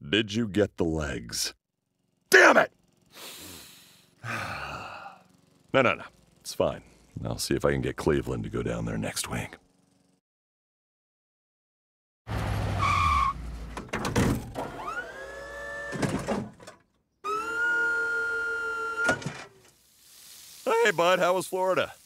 Did you get the legs? Damn it! No. It's fine. I'll see if I can get Cleveland to go down there next week. Hey, bud, how was Florida?